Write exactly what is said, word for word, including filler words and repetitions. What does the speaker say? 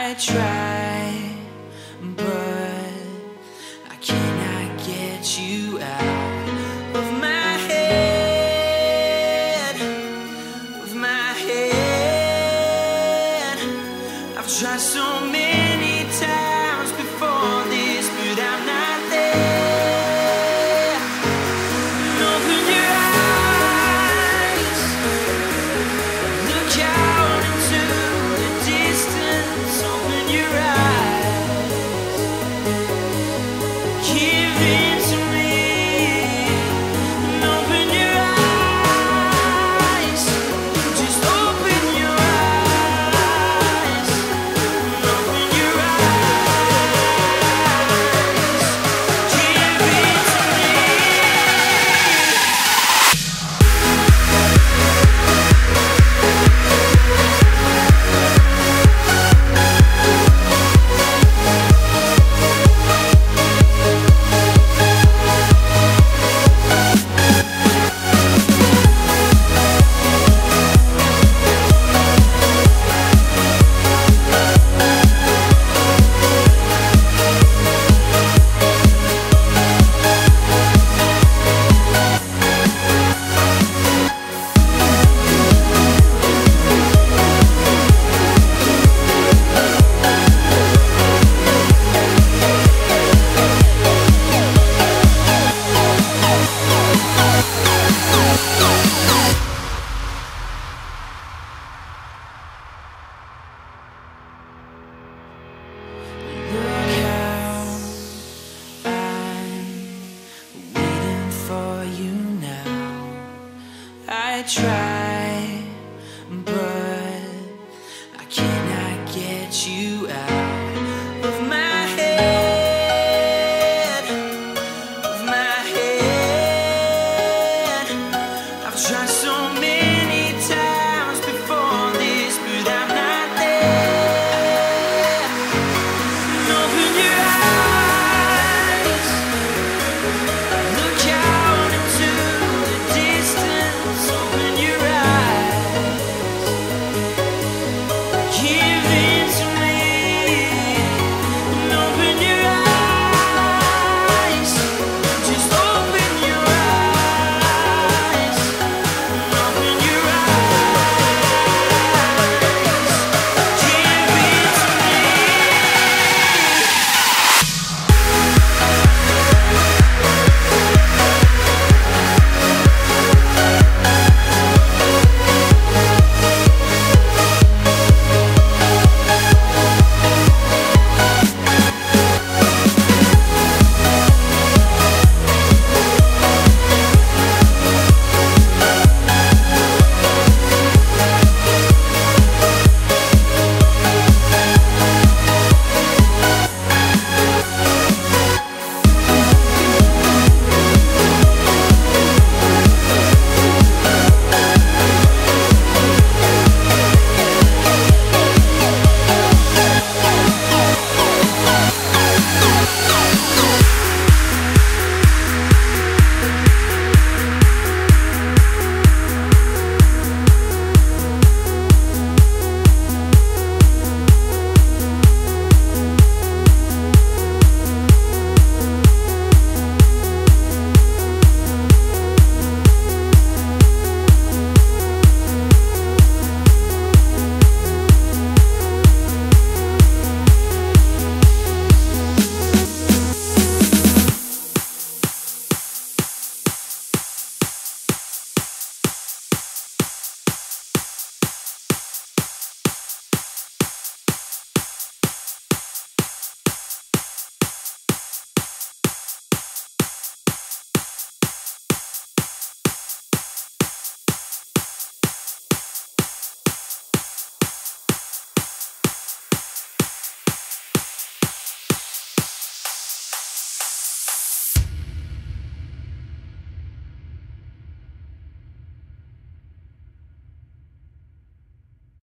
I try, but I cannot get you out of my head, of my head. I've tried so many times before this, but I'm not there. And open your eyes, look out into the distance. Open your eyes, give in to me. And open your eyes, just open your eyes. And open your eyes, give in to me. Look out, I'm waiting for you now. I try, but I cannot get you